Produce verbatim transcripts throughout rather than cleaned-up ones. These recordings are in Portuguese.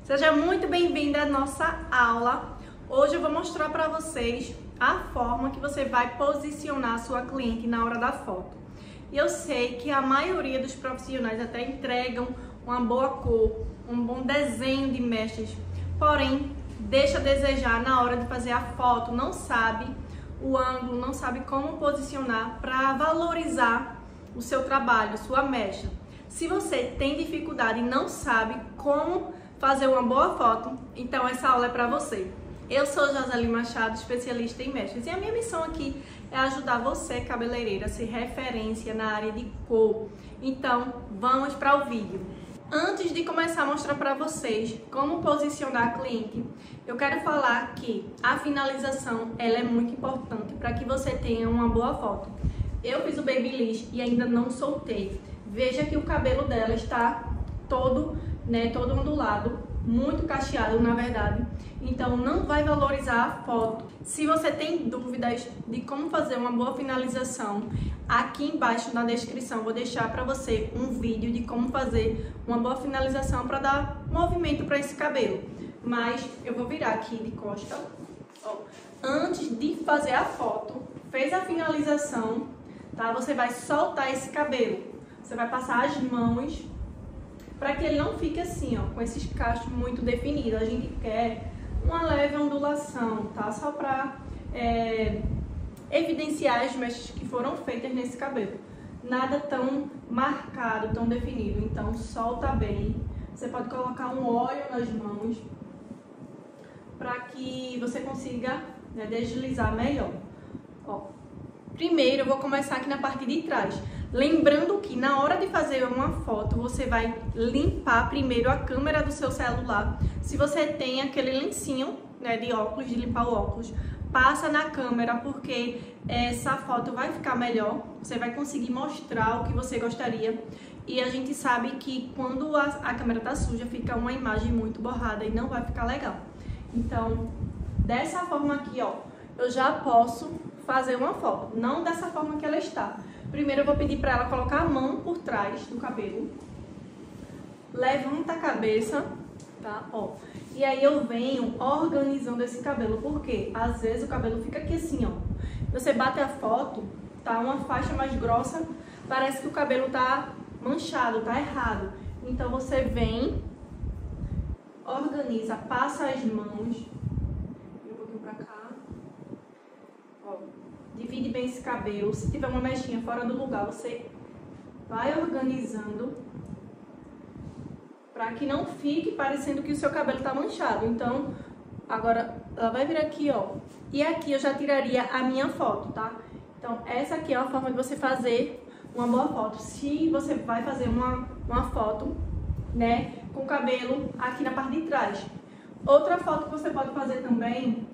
Seja muito bem-vinda à nossa aula. Hoje eu vou mostrar para vocês a forma que você vai posicionar a sua cliente na hora da foto. E eu sei que a maioria dos profissionais até entregam uma boa cor, um bom desenho de mechas, porém deixa a desejar na hora de fazer a foto, não sabe o ângulo, não sabe como posicionar para valorizar o seu trabalho, sua mecha. Se você tem dificuldade e não sabe como fazer uma boa foto, então essa aula é para você. Eu sou Joseli Machado, especialista em mechas, e a minha missão aqui é ajudar você, cabeleireira, a ser referência na área de cor. Então, vamos para o vídeo. Antes de começar a mostrar para vocês como posicionar a cliente, eu quero falar que a finalização ela é muito importante para que você tenha uma boa foto. Eu fiz o babyliss e ainda não soltei. Veja que o cabelo dela está todo, né, todo ondulado, muito cacheado na verdade. Então não vai valorizar a foto. Se você tem dúvidas de como fazer uma boa finalização, aqui embaixo na descrição vou deixar para você um vídeo de como fazer uma boa finalização para dar movimento para esse cabelo. Mas eu vou virar aqui de costa. Ó, antes de fazer a foto, fez a finalização, tá? Você vai soltar esse cabelo. Você vai passar as mãos para que ele não fique assim, ó, com esses cachos muito definidos. A gente quer uma leve ondulação, tá? Só para é, evidenciar as mechas que foram feitas nesse cabelo. Nada tão marcado, tão definido. Então, solta bem. Você pode colocar um óleo nas mãos para que você consiga, né, deslizar melhor. Ó, primeiro, eu vou começar aqui na parte de trás. Lembrando que na hora de fazer uma foto, você vai limpar primeiro a câmera do seu celular. Se você tem aquele lencinho, né, de óculos, de limpar o óculos, passa na câmera, porque essa foto vai ficar melhor. Você vai conseguir mostrar o que você gostaria. E a gente sabe que quando a, a câmera tá suja, fica uma imagem muito borrada e não vai ficar legal. Então, dessa forma aqui, ó, eu já posso fazer uma foto. Não dessa forma que ela está. Primeiro eu vou pedir para ela colocar a mão por trás do cabelo. Levanta a cabeça, tá? Ó. E aí eu venho organizando esse cabelo, porque às vezes o cabelo fica aqui assim, ó. Você bate a foto, tá uma faixa mais grossa, parece que o cabelo tá manchado, tá errado. Então você vem, organiza, passa as mãos, um pouquinho pra cá, ó. Divide bem esse cabelo. Se tiver uma mechinha fora do lugar, você vai organizando para que não fique parecendo que o seu cabelo tá manchado. Então, agora ela vai vir aqui, ó. E aqui eu já tiraria a minha foto, tá? Então, essa aqui é a forma de você fazer uma boa foto. Se você vai fazer uma, uma foto, né, com o cabelo aqui na parte de trás. Outra foto que você pode fazer também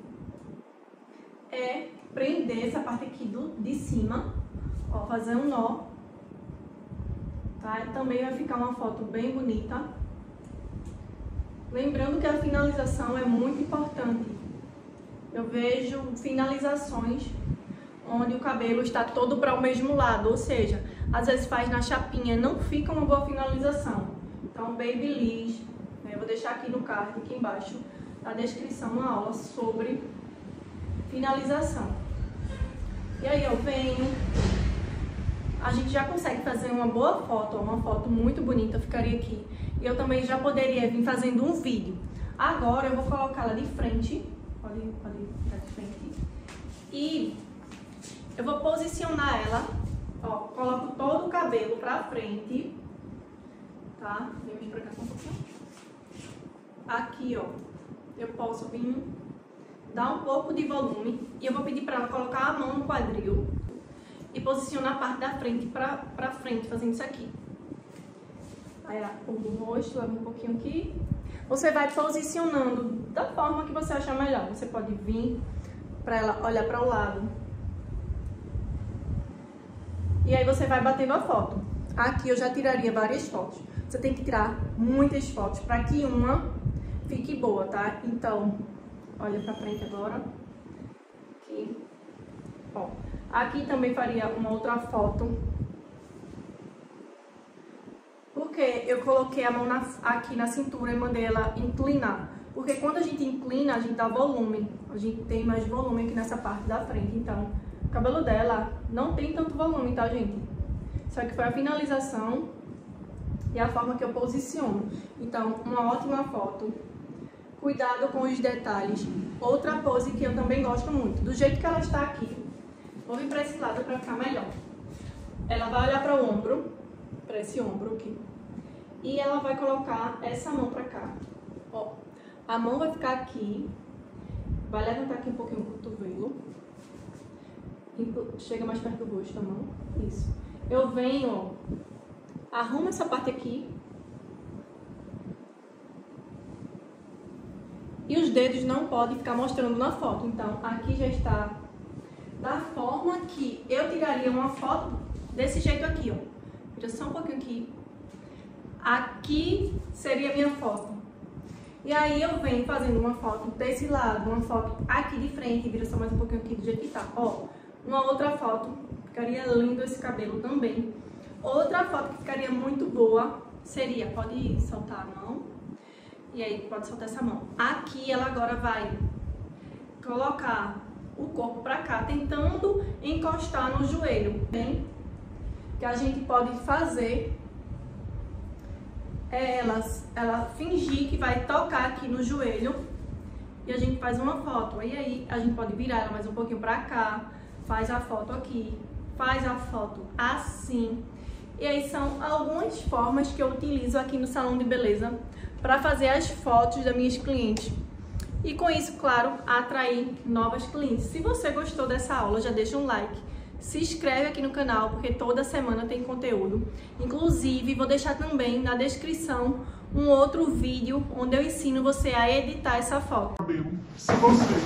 é prender essa parte aqui do, de cima, ó, fazer um nó, tá? Também vai ficar uma foto bem bonita. Lembrando que a finalização é muito importante. Eu vejo finalizações onde o cabelo está todo para o mesmo lado, ou seja, às vezes faz na chapinha, não fica uma boa finalização. Então, babyliss, né? Eu vou deixar aqui no card, aqui embaixo, na descrição, uma aula sobre finalização. E aí eu venho, a gente já consegue fazer uma boa foto, uma foto muito bonita, ficaria aqui. E eu também já poderia vir fazendo um vídeo. Agora eu vou colocá-la de frente, pode, pode ficar de frente. E eu vou posicionar ela, ó, coloco todo o cabelo pra frente, tá? Vem pra cá um pouquinho. Aqui, ó, eu posso vir dar um pouco de volume e eu vou pedir para ela colocar a mão no quadril e posicionar a parte da frente pra, pra frente, fazendo isso aqui. Aí ela cobre o rosto, leva um pouquinho aqui. Você vai posicionando da forma que você achar melhor. Você pode vir para ela olhar para o lado. E aí você vai batendo a foto. Aqui eu já tiraria várias fotos. Você tem que tirar muitas fotos para que uma fique boa, tá? Então, olha pra frente agora. Aqui. Ó. Aqui também faria uma outra foto. Porque eu coloquei a mão na, aqui na cintura e mandei ela inclinar. Porque quando a gente inclina, a gente dá volume. A gente tem mais volume aqui nessa parte da frente. Então, o cabelo dela não tem tanto volume, tá, gente? Só que foi a finalização e a forma que eu posiciono. Então, uma ótima foto. Cuidado com os detalhes. Outra pose que eu também gosto muito. Do jeito que ela está aqui. Vou vir para esse lado para ficar melhor. Ela vai olhar para o ombro. Para esse ombro aqui. E ela vai colocar essa mão para cá. Ó. A mão vai ficar aqui. Vai levantar aqui um pouquinho o cotovelo. Chega mais perto do rosto a mão. Isso. Eu venho, ó. Arrumo essa parte aqui. E os dedos não podem ficar mostrando na foto. Então, aqui já está da forma que eu tiraria uma foto desse jeito aqui, ó. Vira só um pouquinho aqui. Aqui seria a minha foto. E aí eu venho fazendo uma foto desse lado, uma foto aqui de frente. Vira só mais um pouquinho aqui do jeito que tá. Ó, uma outra foto. Ficaria lindo esse cabelo também. Outra foto que ficaria muito boa seria, pode soltar a mão. E aí, pode soltar essa mão. Aqui ela agora vai colocar o corpo pra cá, tentando encostar no joelho. Bem, que a gente pode fazer é ela, ela fingir que vai tocar aqui no joelho. E a gente faz uma foto. E aí, a gente pode virar ela mais um pouquinho pra cá. Faz a foto aqui. Faz a foto assim. E aí são algumas formas que eu utilizo aqui no salão de beleza para fazer as fotos das minhas clientes. E com isso, claro, atrair novas clientes. Se você gostou dessa aula, já deixa um like. Se inscreve aqui no canal, porque toda semana tem conteúdo. Inclusive, vou deixar também na descrição um outro vídeo onde eu ensino você a editar essa foto. Se você...